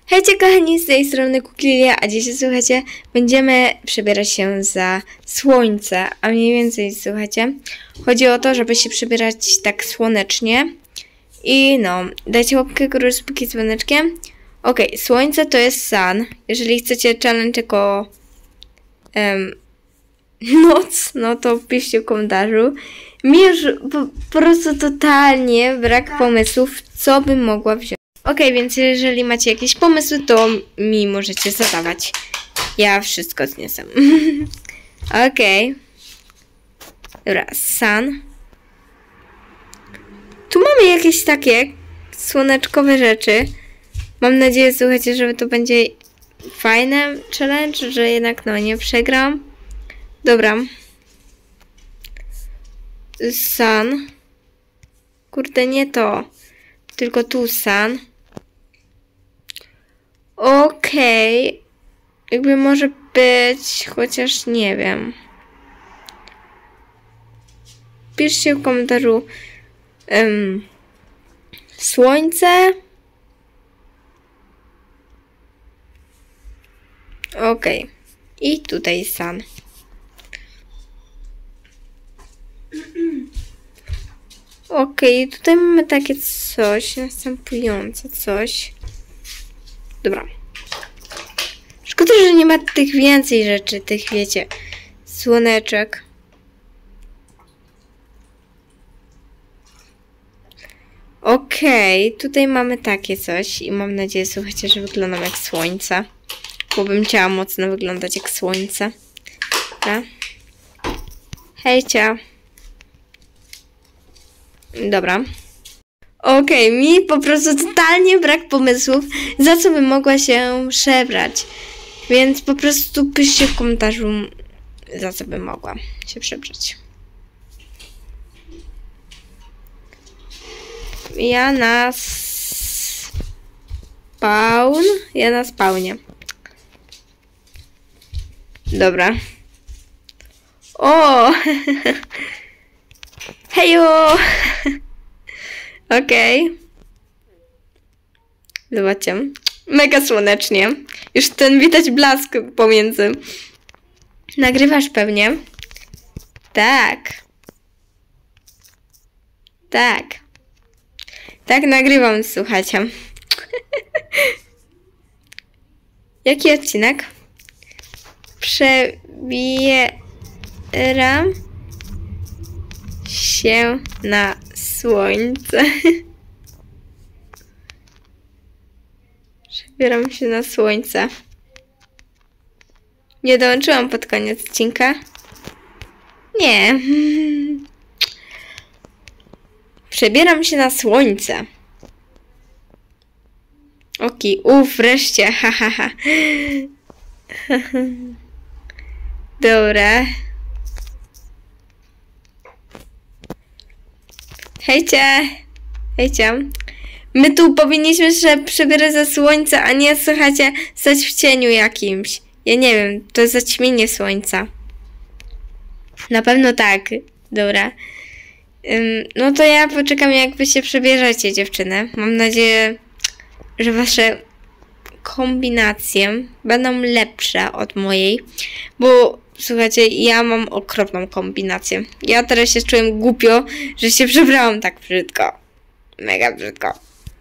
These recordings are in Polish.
Hejcie kochani, z tej strony Kukilia, a dzisiaj słuchajcie, będziemy przebierać się za słońce, a mniej więcej słuchajcie, chodzi o to, żeby się przebierać tak słonecznie i no, dajcie łapkę górę z póki dzwoneczkiem. Okej, słońce to jest sun, jeżeli chcecie challenge jako noc, no to piszcie w komentarzu. Mi już po prostu totalnie brak pomysłów, co bym mogła wziąć. Okej, więc jeżeli macie jakieś pomysły, to mi możecie zadawać. Ja wszystko zniosę. Okej. Dobra, sun. Tu mamy jakieś takie słoneczkowe rzeczy. Mam nadzieję, słuchajcie, że to będzie fajne challenge, że jednak no nie przegram. Dobra. Sun. Kurde, nie to. Tylko tu sun. Okej. Jakby może być, chociaż nie wiem. Piszcie w komentarzu słońce. Okej. I tutaj sun. Okej, tutaj mamy takie coś, następujące coś. Dobra. Szkoda, że nie ma tych więcej rzeczy, tych wiecie, słoneczek. Okej, tutaj mamy takie coś i mam nadzieję, słuchajcie, że wyglądam jak słońce. Bo bym chciała mocno wyglądać jak słońce. Dobra. Hejcia. Dobra. Okej, mi po prostu totalnie brak pomysłów, za co bym mogła się przebrać. Więc po prostu piszcie w komentarzu, za co bym mogła się przebrać. Ja na spawnie. Dobra. O! Hejo! Okej. Zobaczcie. Mega słonecznie. Już ten widać blask pomiędzy. Nagrywasz pewnie? Tak. Tak. Tak nagrywam, słuchajcie. Jaki odcinek? Przebieram się na słońce. Przebieram się na słońce. Nie dołączyłam pod koniec odcinka. Nie. Przebieram się na słońce. Okej, wreszcie. Hahaha. Dobra. Hejcie. Hejcie. My tu powinniśmy się przebierać za słońce, a nie, słuchajcie, stać w cieniu jakimś. Ja nie wiem, to jest zaćmienie słońca. Na pewno tak. Dobra. No to ja poczekam, jak wy się przebierzecie, dziewczyny. Mam nadzieję, że wasze kombinacje będą lepsze od mojej. Bo, słuchajcie, ja mam okropną kombinację. Ja teraz się czuję głupio, że się przebrałam tak brzydko. Mega brzydko.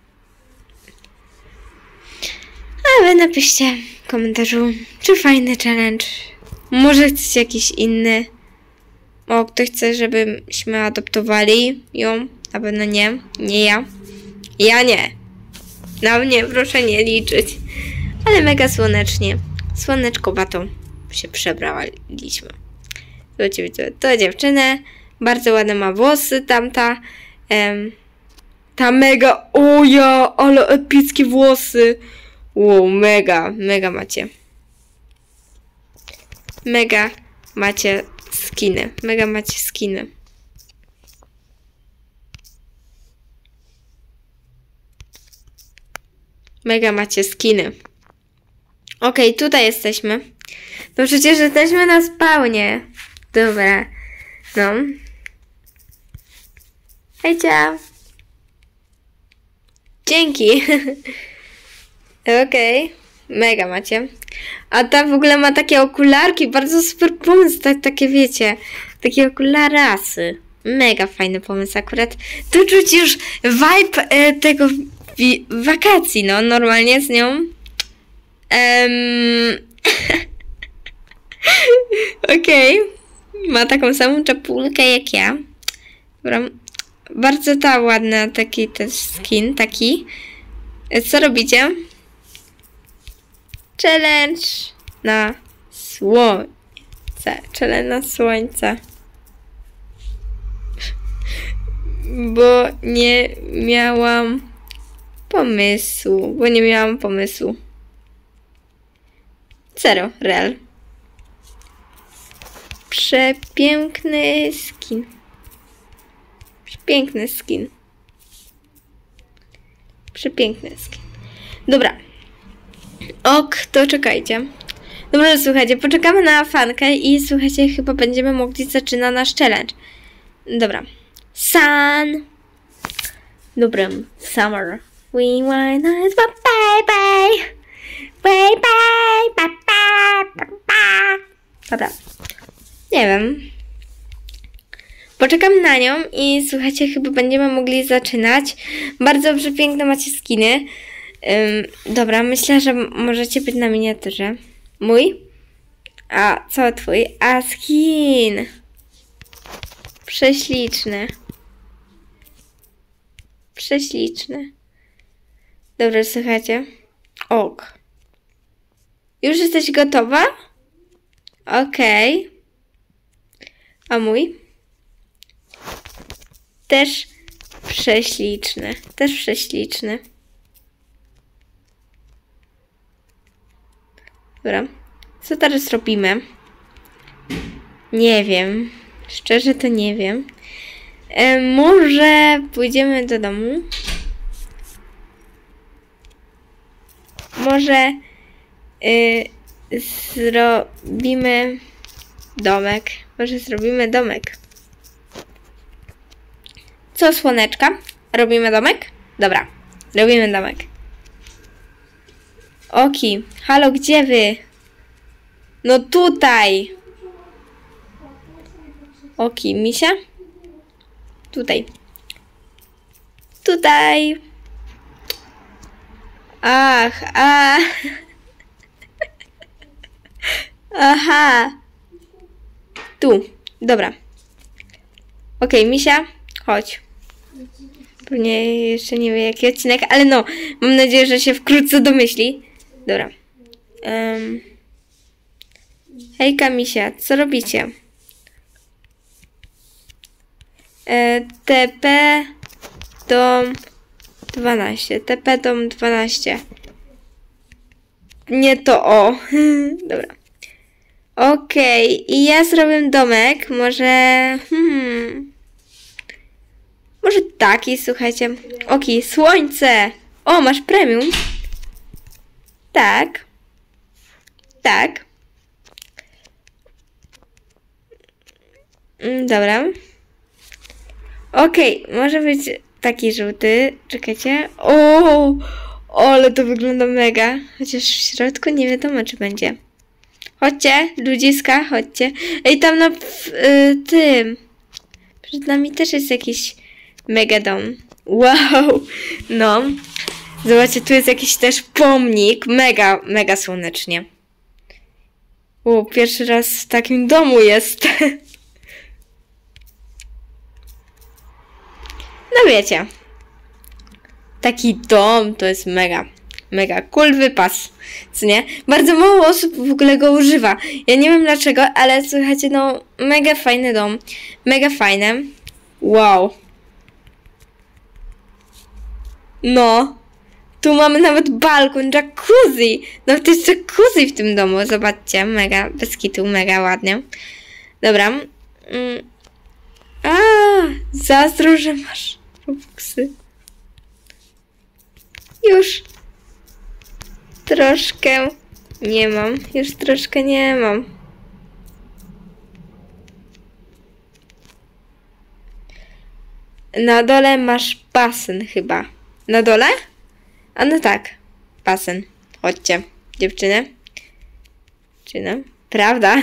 A wy napiszcie w komentarzu, czy fajny challenge. Może chcecie jakiś inny. O, ktoś chce, żebyśmy adoptowali ją. Na pewno nie. Nie ja. Ja nie. Na mnie proszę nie liczyć. Ale mega słonecznie. Słoneczkowato się przebraliśmy. Zobaczcie, to dziewczynę. Bardzo ładne ma włosy. Tamta. Ta mega. O ja, ale epickie włosy. Wow, mega. Mega macie. Mega macie skiny. Mega macie skiny. Mega macie skiny. Okej, tutaj jesteśmy. No przecież jesteśmy na spawnie. Dobra. No. Hejcia. Dzięki. Okej. Mega macie. A ta w ogóle ma takie okularki, bardzo super pomysł, takie wiecie, takie okularasy. Mega fajny pomysł akurat. Tu czuć już vibe tego wakacji, no, normalnie z nią. Okej. Ma taką samą czapulkę jak ja. Dobra. Bardzo ta ładna, taki też skin, taki. Co robicie? Challenge na słońce. Challenge na słońce. Bo nie miałam pomysłu. Zero, real. Przepiękny skin. Przepiękny skin. Dobra. Ok, to czekajcie. Dobra, słuchajcie, poczekamy na fankę i słuchajcie, chyba będziemy mogli zaczynać nasz challenge. Dobra. Sun. Dobra, summer. We want nice baby. Baby. Dobra. Nie wiem. Poczekam na nią i słuchajcie, chyba będziemy mogli zaczynać. Bardzo przepiękne macie skiny. Dobra, myślę, że możecie być na miniaturze. Mój? A, co twój? A, skin! Prześliczny. Dobra, słuchajcie. Ok. Już jesteś gotowa? Okej. A mój? Też prześliczny. Dobra. Co teraz robimy? Nie wiem. Szczerze to nie wiem. Może pójdziemy do domu? Może zrobimy domek. Co, słoneczka? Robimy domek? Dobra, robimy domek. Oki, halo, gdzie wy? No tutaj. Oki, misia? Tutaj. Ach, a. Aha. Tu, dobra. Okej, misia, chodź. Pewnie jeszcze nie wie jaki odcinek, ale no, mam nadzieję, że się wkrótce domyśli. Dobra. Hejka, misia, co robicie? TP dom 12. TP dom 12. Nie to o. Dobra. Okej, i ja zrobię domek. Może taki, słuchajcie. Okej, słońce. O, masz premium. Tak. Dobra. Okej, może być taki żółty. Czekajcie. O, ale to wygląda mega. Chociaż w środku nie wiadomo, czy będzie. Chodźcie, ludziska, chodźcie. Ej, tam na tym. Przed nami też jest jakiś mega dom. Wow. No. Zobaczcie, tu jest jakiś też pomnik. Mega słonecznie. Pierwszy raz w takim domu jest. No wiecie. Taki dom to jest mega cool wypas, co nie? Bardzo mało osób w ogóle go używa. Ja nie wiem dlaczego, ale słuchajcie, no mega fajny dom. Mega fajne. Wow. No. Tu mamy nawet balkon, jacuzzi. Nawet jest jacuzzi w tym domu. Zobaczcie, mega, bez kitu, mega ładnie. Dobra. Zazdro, że masz robuxy. Już troszkę nie mam. Na dole masz basen chyba. Na dole? A no tak, basen. Chodźcie, dziewczyny. Dziewczyny. Prawda?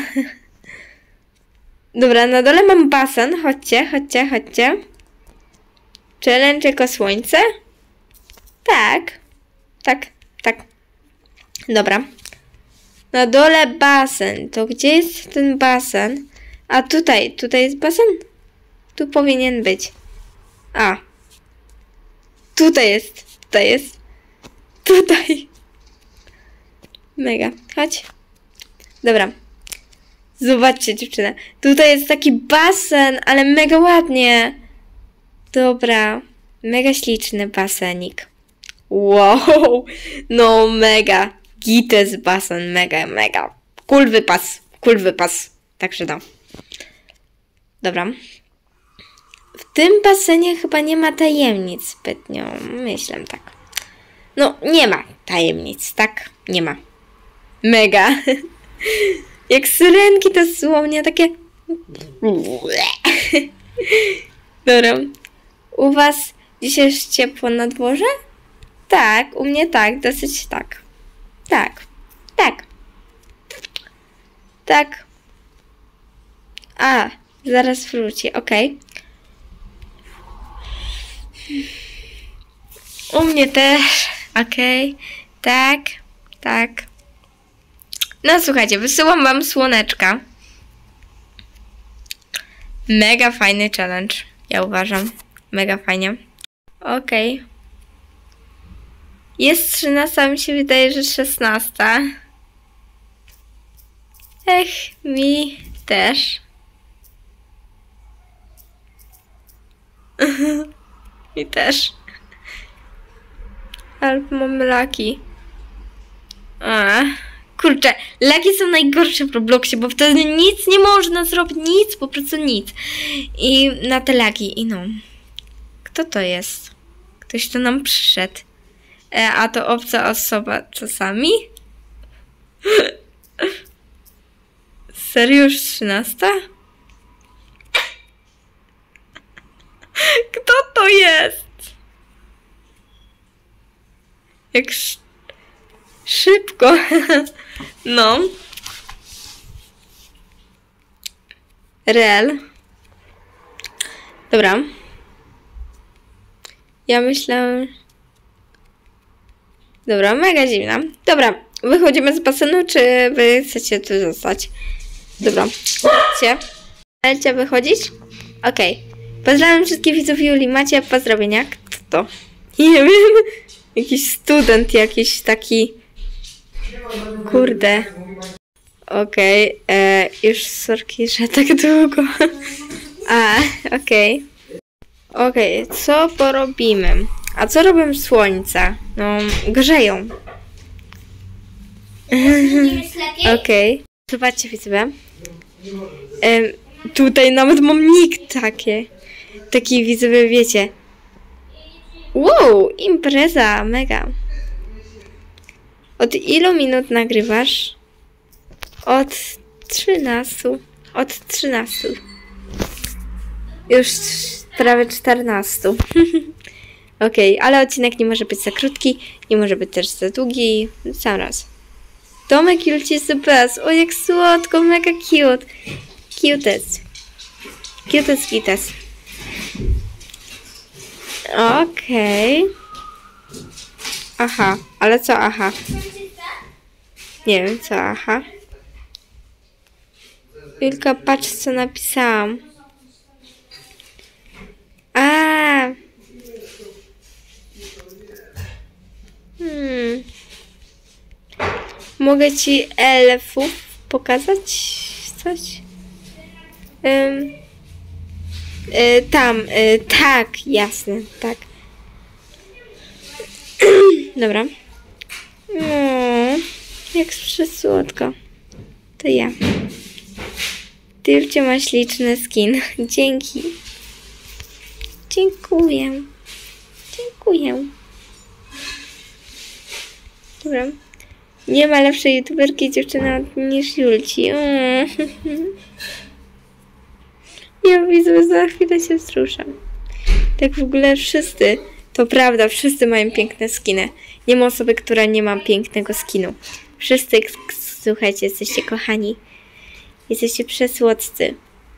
Dobra, na dole mam basen. Chodźcie, chodźcie, chodźcie. Challenge jako słońce? Tak. Tak, tak. Dobra. Na dole basen. To gdzie jest ten basen? A tutaj jest basen? Tu powinien być. A. Tutaj jest. Tutaj. Mega. Chodź. Dobra. Zobaczcie, dziewczyna. Tutaj jest taki basen, ale mega ładnie. Dobra. Mega śliczny basenik. Wow. No mega. Gites basen. Mega. Cool wypas. Także no. Dobra. W tym basenie chyba nie ma tajemnic zbytnio. Myślę tak. No, nie ma tajemnic, tak? Nie ma. Mega. Jak syrenki to dosłownie takie... Dobra. U was dzisiaj jest ciepło na dworze? Tak, u mnie tak, dosyć tak. Tak. A, zaraz wróci, okej. U mnie też, okej. Tak. No słuchajcie, wysyłam wam słoneczka. Mega fajny challenge, ja uważam. Mega fajnie. Okej. Jest 13, mi się wydaje, że 16. Mi też. Mi też. Albo mamy laki. Kurczę, laki są najgorsze w Robloxie, bo wtedy nic nie można zrobić, nic, po prostu nic. I na te laki, i no. Kto to jest? Ktoś tu nam przyszedł. A to obca osoba czasami? Serio już 13? Kto to jest? Jak szybko. No. Real. Dobra. Ja myślę... Dobra, mega zimna. Dobra, wychodzimy z basenu, czy wy chcecie tu zostać? Dobra. Chcecie wychodzić? Okej. Pozdrawiam wszystkich widzów Julii. Macie pozdrowienia? Kto to? Nie wiem. Jakiś student, jakiś taki... Kurde. Okej. Już sorki, że tak długo. Okej, co porobimy? A co robią słońca? No, grzeją. Okej. Zobaczcie, widzowie. Tutaj nawet mam nick taki widzowie, wiecie. Wow, impreza, mega. Od ilu minut nagrywasz? Od 13. Od 13. Już prawie 14. Okej, ale odcinek nie może być za krótki, nie może być też za długi. Sam raz. Domek Julci jest the best. O, jak słodko, mega cute. Cutest. Okej. Aha, ale co aha? Nie wiem, co aha. Julka, patrz, co napisałam. Mogę ci elfów pokazać coś? Tak, jasne, tak. Dobra. Jak przysłodko. To ja. Ty masz śliczny skin. Dzięki. Dziękuję. Dobra. Nie ma lepszej youtuberki dziewczyny niż Julci. Ja widzę, za chwilę się wzruszam. Tak w ogóle wszyscy To prawda, wszyscy mają piękne skiny. Nie ma osoby, która nie ma pięknego skinu. Wszyscy, słuchajcie, jesteście kochani. Jesteście przesłodcy.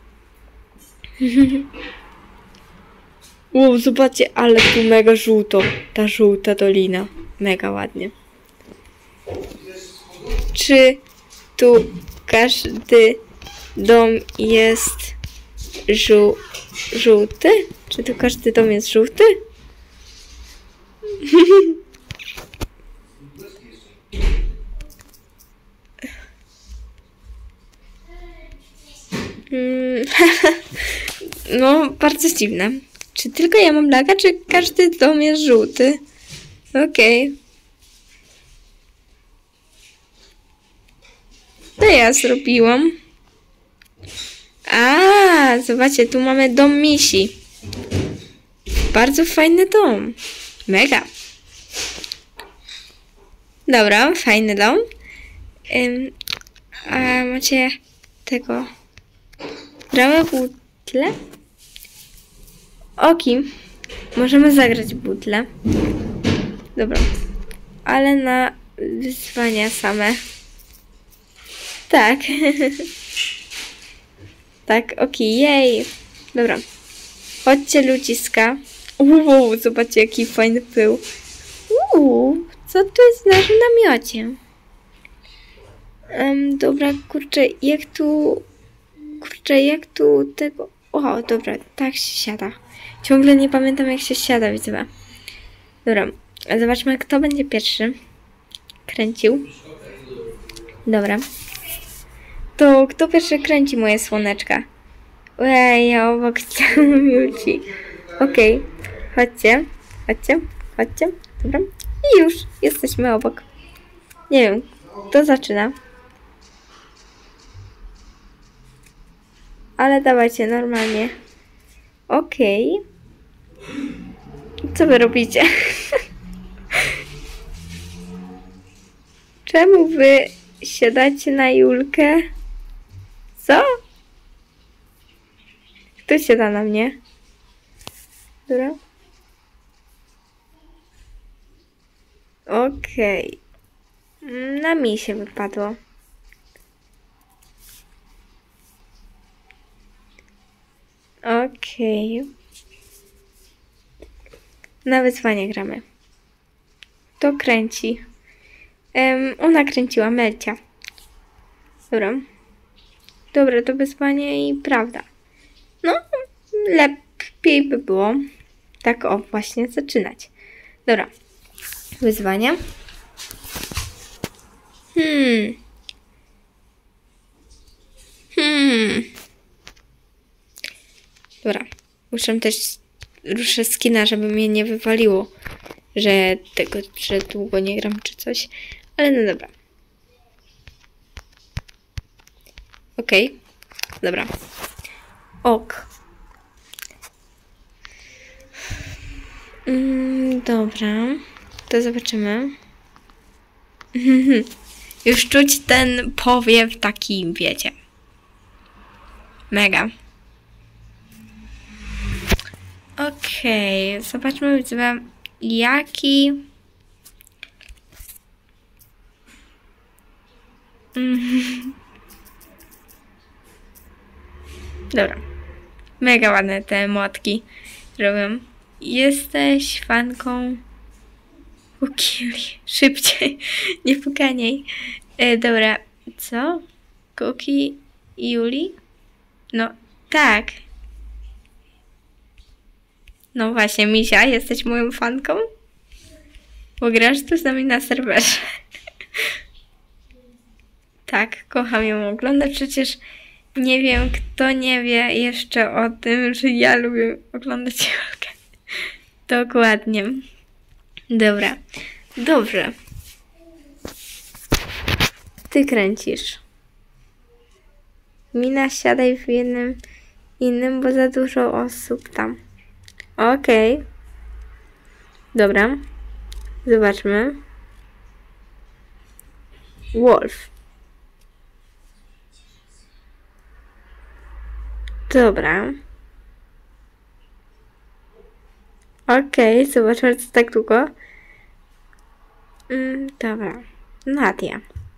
Wow, zobaczcie, ale tu mega żółto. Ta żółta dolina. Mega ładnie. Czy tu każdy dom jest żółty? Czy tu każdy dom jest żółty? No, bardzo dziwne. Czy tylko ja mam laga, czy każdy dom jest żółty? Okej. To ja zrobiłam. A, zobaczcie, tu mamy dom misi. Bardzo fajny dom. Mega. Dobra, fajny dom. A macie tego... Gramy butle? Oki. Możemy zagrać butle. Dobra. Ale na wyzwania same. Tak. Tak, oki, jej. Dobra. Chodźcie, ludziska. Zobaczcie, jaki fajny pył. Co tu jest w naszym namiocie? Dobra, kurczę, jak tu tego... O, dobra, tak się siada. Ciągle nie pamiętam, jak się siada, widzę. Dobra, zobaczmy, kto będzie pierwszy kręcił. Dobra. To kto pierwszy kręci moje słoneczka? Ej, ja obok miuci. Okej, chodźcie. Dobra. I już, jesteśmy obok. Nie wiem, kto zaczyna. Ale dawajcie, normalnie. Okej. Co wy robicie? Czemu wy siadacie na Julkę? Co? Kto siada na mnie? Dobra. Okej. Na mi się wypadło. Okej. Na wyzwanie gramy. To kręci. Ona kręciła, Melcia. Dobra. Dobra, to wyzwanie i prawda. No, lepiej by było tak właśnie zaczynać. Dobra. Wyzwanie. Dobra. Ruszę skina, żeby mnie nie wywaliło, że długo nie gram czy coś. Ale no dobra. Okej. Dobra. Ok. Dobra. To zobaczymy. Już czuć ten powiew taki, wiecie. Mega. Okej. Zobaczmy, jaki... Dobra. Mega ładne te młotki robią. Jesteś fanką Kukili. Szybciej. Nie pukaniej. Dobra. Co? Kuki Juli? No, tak. No właśnie, Misia, jesteś moją fanką? Bo grasz tu z nami na serwerze. Tak, kocham ją oglądać. Przecież nie wiem, kto nie wie jeszcze o tym, że ja lubię oglądać Julkę. Dokładnie. Dobra. Dobrze. Ty kręcisz. Mina, siadaj w jednym innym, bo za dużo osób tam. Okej. Dobra. Zobaczmy. Wolf. Dobra. Okej, zobaczmy co tak długo. Dobra. Nadia.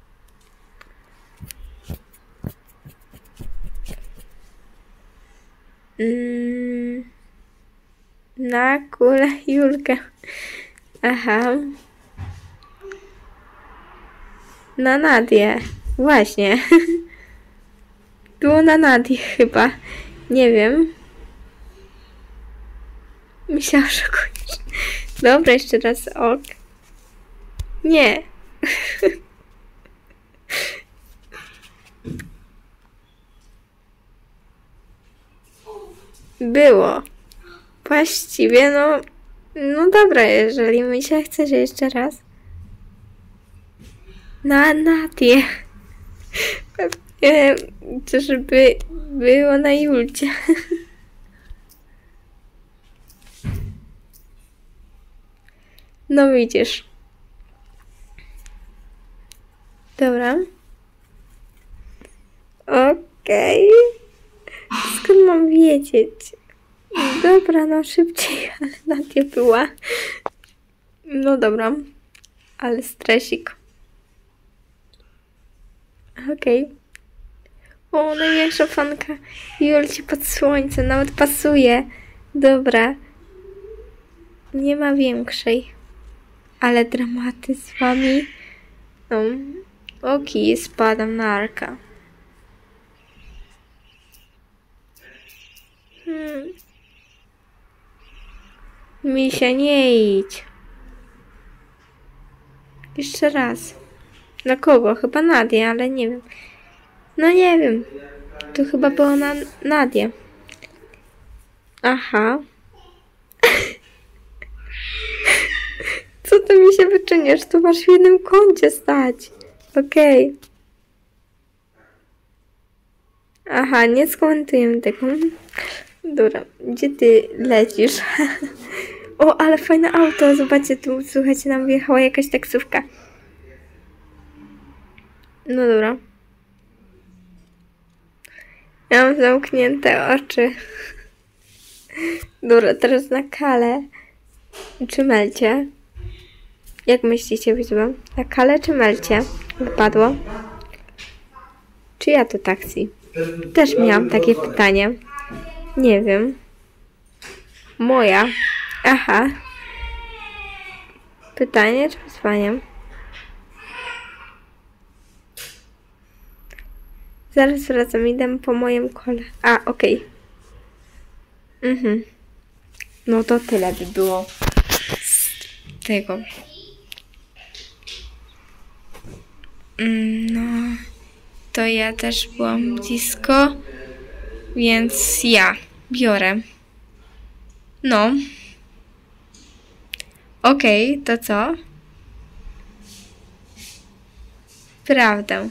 Na kulę Julkę. Aha. Na Nadię. Właśnie. Było na Nadię chyba. Nie wiem. Myślałam, że kończy. Dobra, jeszcze raz ok. Nie. Było. Właściwie, no dobra, jeżeli mi się chce, że jeszcze raz. Na Nadię. Pewnie, to żeby było na Julcie. No widzisz. Dobra. Okej. Skąd mam wiedzieć? Dobra, no szybciej, ale Nadia była. No dobra. Ale stresik. Okej. O, największa fanka Julci pod słońcem. Nawet pasuje. Dobra. Nie ma większej. Ale dramaty z wami. No. Oki, spadam na Arka. Misia, nie idź. Jeszcze raz. Na kogo? Chyba Nadię, ale nie wiem. No nie wiem. To chyba było na Nadię. Aha. Co ty mi się wyczyniesz? Tu masz w jednym kącie stać. Okej. Aha, nie skomentujemy tego. Dobra, gdzie ty lecisz? O, ale fajne auto. Zobaczcie, tu, słuchajcie, nam wjechała jakaś taksówka. No dobra. Ja mam zamknięte oczy. Dobra, teraz na Kalę. Czy Melcie? Jak myślicie, wyzwę? Na Kalę czy Melcie? Wypadło. Czy ja to taksi? Też miałam takie pytanie. Nie wiem. Moja. Aha. Pytanie czy wyzwanie? Zaraz wracam, idę po moim kole. A, okej. No to tyle by było z tego. No, to ja też byłam blisko, więc ja biorę. No. Okej, to co? Prawdę.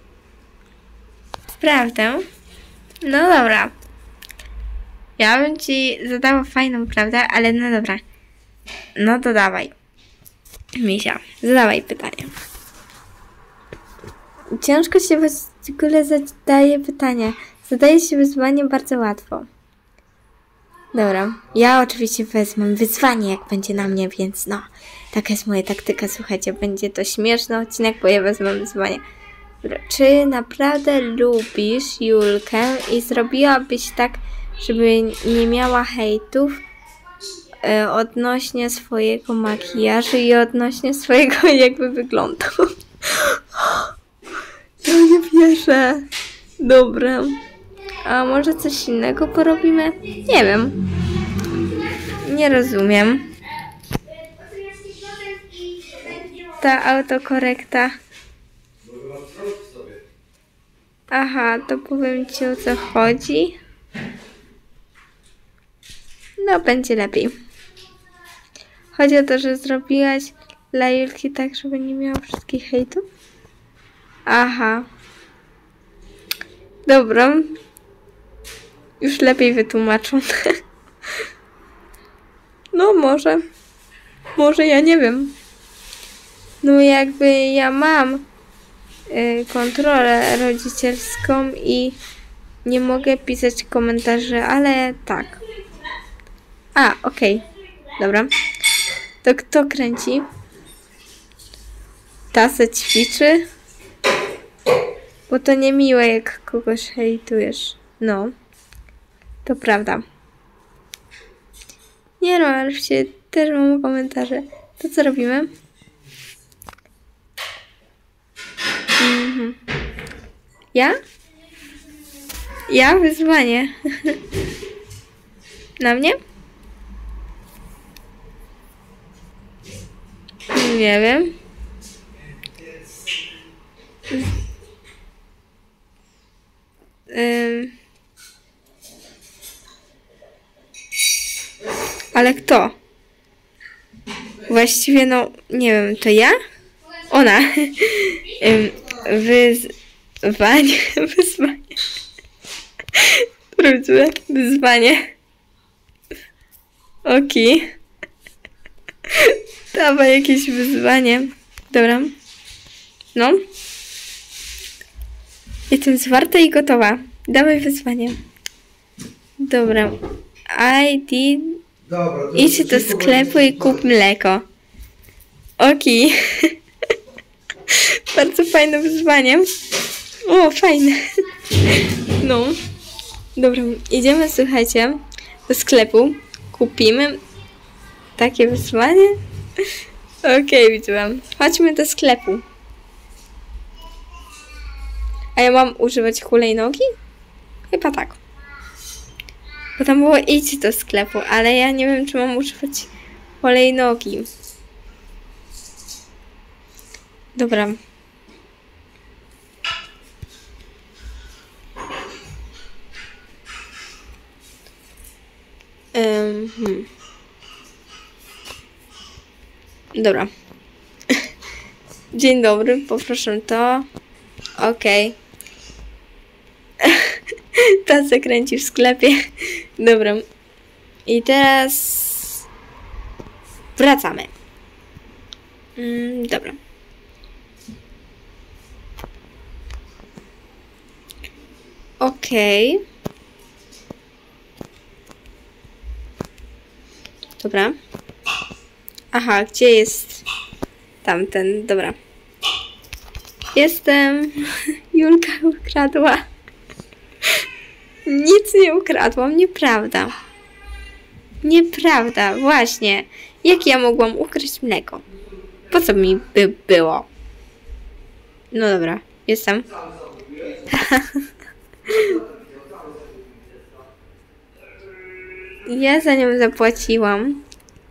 Prawdę? No dobra. Ja bym ci zadała fajną prawdę, ale no dobra. No to dawaj. Misia, zadawaj pytanie. Ciężko się w ogóle zadaje pytania. Zadaje się wyzwanie bardzo łatwo. Dobra, ja oczywiście wezmę wyzwanie, jak będzie na mnie, więc no. Taka jest moja taktyka, słuchajcie, będzie to śmieszny odcinek, bo ja wezmę wyzwanie. Dobra, czy naprawdę lubisz Julkę i zrobiłabyś tak, żeby nie miała hejtów odnośnie swojego makijażu i odnośnie swojego jakby wyglądu? Ja nie wierzę. Dobra. A może coś innego porobimy? Nie wiem. Nie rozumiem. Ta autokorekta. Aha, to powiem ci, o co chodzi. No, będzie lepiej. Chodzi o to, że zrobiłaś dla Julki tak, żeby nie miała wszystkich hejtów? Aha. Dobra. Już lepiej wytłumaczą. No może. Może ja nie wiem. No jakby ja mam kontrolę rodzicielską i nie mogę pisać komentarzy, ale tak. A, okej. Dobra. To kto kręci? Ta se ćwiczy? Bo to niemiłe, jak kogoś hejtujesz. No. To prawda. Nie no, ale się też mam komentarze. To co robimy? Ja? Ja? Wyzwanie. Na mnie? Nie wiem. Ale kto? Właściwie no, nie wiem, to ja? Ona. Wyzwanie. Wyzwanie. Sprawdźmy. Wyzwanie. Okej. Dawaj jakieś wyzwanie. Dobra. No. Jestem zwarta i gotowa. Dawaj wyzwanie. Dobra. Idź do sklepu i kup mleko. Okej. Bardzo fajne wyzwanie. O, fajne. No. Dobra, idziemy, słuchajcie, do sklepu. Kupimy takie wyzwanie. Okej, widziałam. Chodźmy do sklepu. A ja mam używać hulajnogi? Chyba tak. Bo tam było idź do sklepu, ale ja nie wiem, czy mam używać hulajnogi. Dobra. Dobra. Dzień dobry, poproszę to. Okej. Ta se kręci w sklepie. Dobra. I teraz wracamy. Dobra. Okej. Dobra. Aha, gdzie jest tamten? Dobra. Jestem. Julka ukradła. Nic nie ukradłam, nieprawda. Nieprawda, właśnie. Jak ja mogłam ukraść mleko? Po co mi by było? No dobra, jestem. Ja za nią zapłaciłam.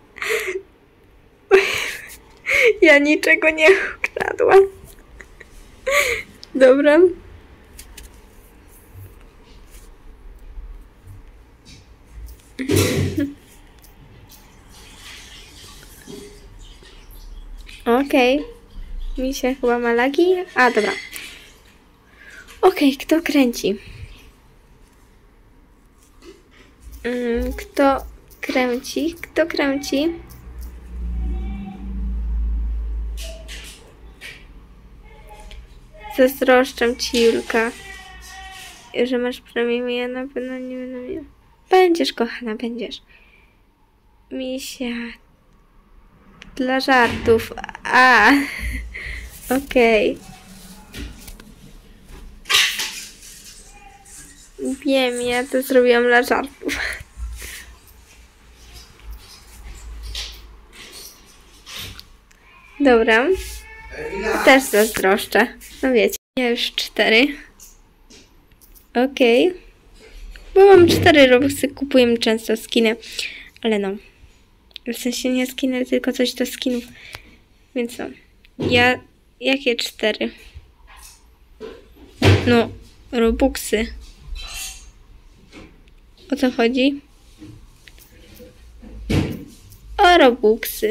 Ja niczego nie ukradłam. Dobra. Okej. Misia chyba ma lagi. A, dobra. Okej, kto kręci? Kto kręci? Kto kręci? Zazdroszczę ci, Julka, że masz premium. Ja na pewno nie będę miała. Będziesz, kochana, będziesz. Misia. Dla żartów. A. Okej. Wiem, ja to zrobiłam dla żartów. Dobra. Też zazdroszczę. No wiecie. Ja już 4. Okej. Bo mam 4 robuxy, kupujemy często skiny. Ale no. W sensie nie skiny, tylko coś do skinów. Więc no. Jakie 4? No. Robuxy. O co chodzi? O robuxy.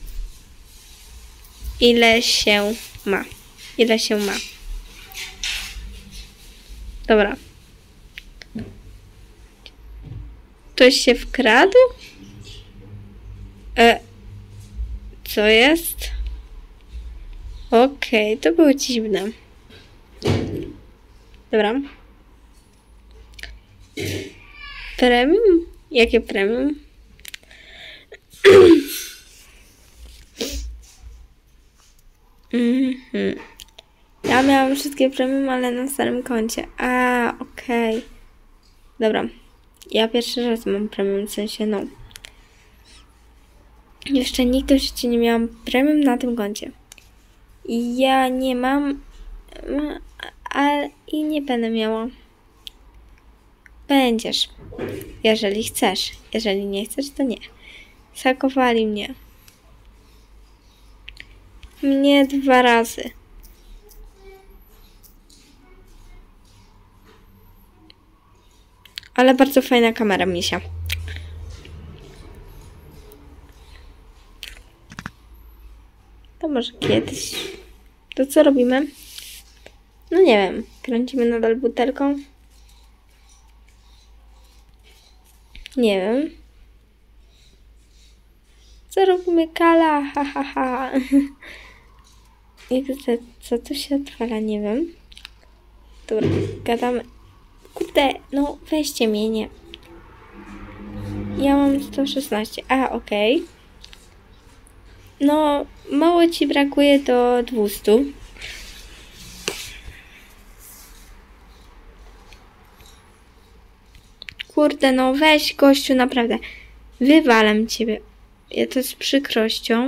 Ile się ma? Ile się ma? Dobra. Ktoś się wkradł? Co jest? Okej, to było dziwne. Dobra. Premium? Jakie premium? Ja miałam wszystkie premium, ale na starym koncie. Okej. Dobra. Ja pierwszy raz mam premium, w sensie no. Jeszcze nigdy w życiu nie miałam premium na tym koncie. I ja nie mam, i nie będę miała. Będziesz. Jeżeli chcesz. Jeżeli nie chcesz, to nie. Zhakowali mnie. Mnie 2 razy. Ale bardzo fajna kamera, misia. To może kiedyś. To co robimy? No nie wiem. Kręcimy nadal butelką? Nie wiem. Co robimy? Kala? Ha, ha, ha. Co tu się odwala? Nie wiem. Dobra, gadamy. Kurde, no weźcie mnie, nie. Ja mam 116. Okej. No, mało ci brakuje do 200. Kurde, no weź gościu, naprawdę. Wywalam ciebie. Ja to z przykrością.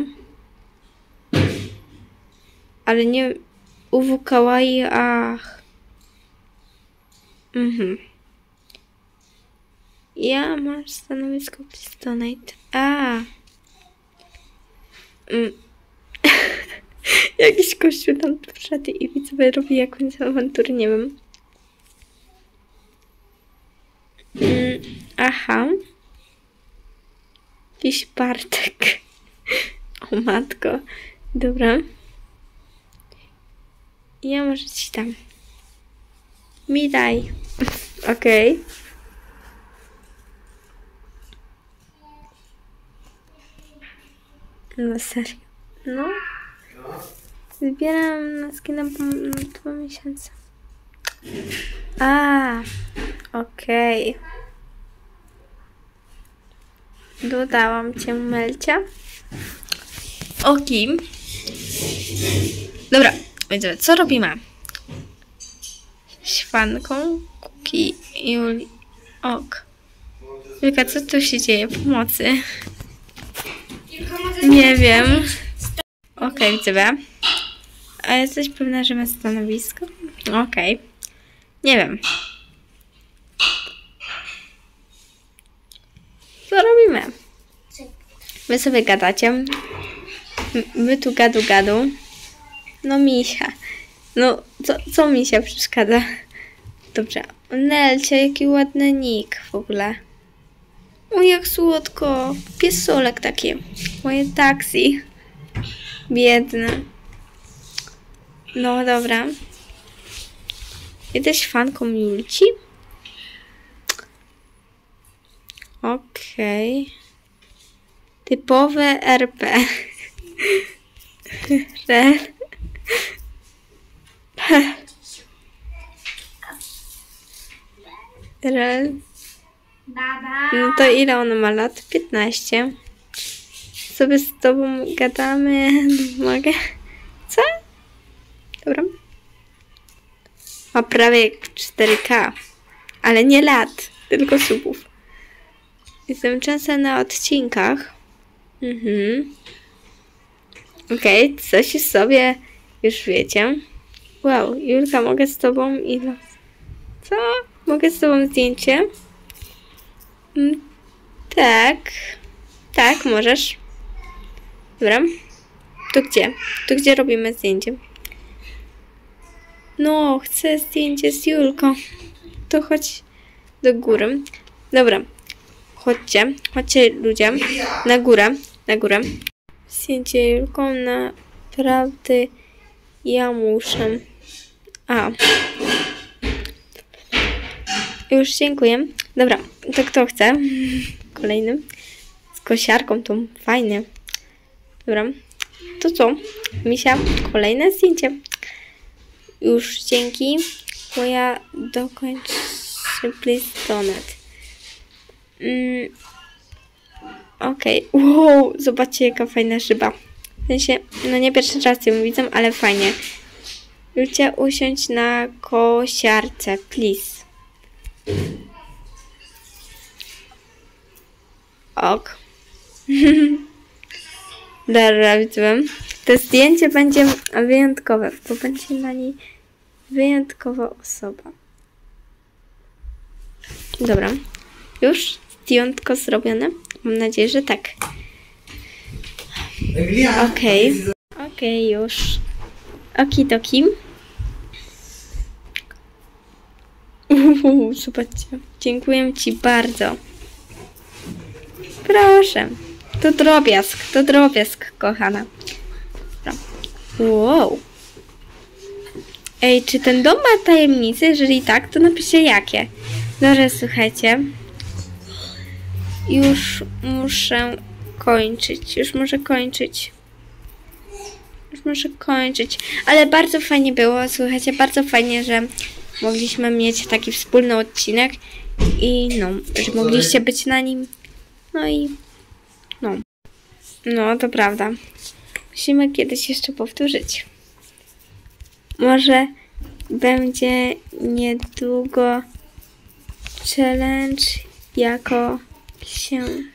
Ale nie uwukałaj, Ja masz stanowisko Plistonate. Jakiś kościół tam wszedł i widzowie robi jakąś awanturę, nie wiem. Jakiś Bartek. O matko. Dobra. Ja może ci tam. Mi daj. Okej. No serio. No. Zbieram na skina na 2 miesiące. Okej. Dodałam cię, Melcia. O kim? Dobra, więc co robimy? Śwanką, Kuki, Juli, Ok. Wilka, co tu się dzieje? Pomocy. Nie wiem. Okej, widzę. A jesteś pewna, że ma stanowisko? Okej. Nie wiem. Co robimy? Wy sobie gadacie. My tu gadu. No misia. No, co misia przeszkadza? Dobrze. Nelcia, jaki ładny nick w ogóle. O, jak słodko. Piesolek taki. Moje taksi. Biedny. No, dobra. Jesteś fanką Julci? Okej. Typowe RP. Rel. No to ile ona ma lat? 15. Sobie z tobą gadamy. Mogę? Co? Dobra. Ma prawie 4K. Ale nie lat, tylko subów. Jestem często na odcinkach. Okej, coś sobie już wiecie. Wow, Julka, mogę z tobą Co? Mogę z tobą zdjęcie? Tak. Tak, możesz. Dobra. To gdzie? To gdzie robimy zdjęcie? No, chcę zdjęcie z Julką. To chodź do góry. Dobra. Chodźcie ludzie. Na górę. Zdjęcie Julką, naprawdę ja muszę. Już dziękuję. Dobra, to kto chce? Kolejny. Z kosiarką tą, fajnie. Dobra. To co? Misia, kolejne zdjęcie. Już dzięki. Bo ja dokończę Plistonate. Okej. Wow, zobaczcie jaka fajna szyba. W sensie, no nie pierwszy raz ją widzę, ale fajnie. Ludzie, usiądź na kosiarce, please. Ok. Dobra, widzę. To zdjęcie będzie wyjątkowe, bo będzie na niej wyjątkowa osoba. Dobra. Już zdjętko zrobione? Mam nadzieję, że tak. Okej, już. Okidoki. Zobaczcie. Dziękuję ci bardzo. Proszę. To drobiazg, kochana. Dobra. Wow. Ej, czy ten dom ma tajemnice? Jeżeli tak, to napiszcie jakie. Dobra, słuchajcie. Już muszę kończyć. Już muszę kończyć. Ale bardzo fajnie było. Słuchajcie, bardzo fajnie, że mogliśmy mieć taki wspólny odcinek. I no, że mogliście być na nim. No i no. No, to prawda. Musimy kiedyś jeszcze powtórzyć. Może będzie niedługo challenge jako księżyc.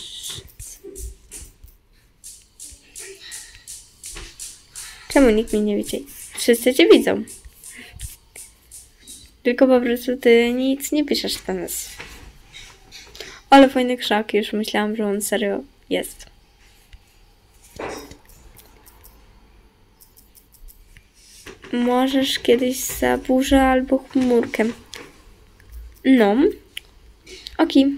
Czemu nikt mnie nie widzi? Wszyscy cię widzą. Tylko po prostu ty nic nie piszesz teraz. Ale fajny krzak, już myślałam, że on serio jest. Możesz kiedyś za burzę albo chmurkę. No. Okej.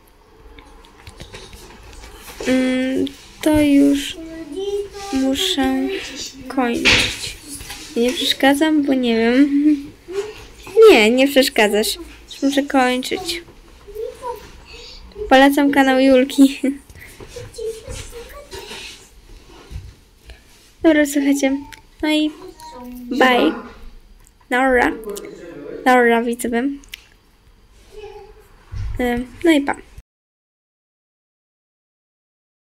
To już muszę kończyć. Nie przeszkadzam, bo nie wiem. Nie przeszkadzasz. Już muszę kończyć. Polecam kanał Julki. Dobra, słuchajcie. No i bye. Dobra, widzowie. No i pa.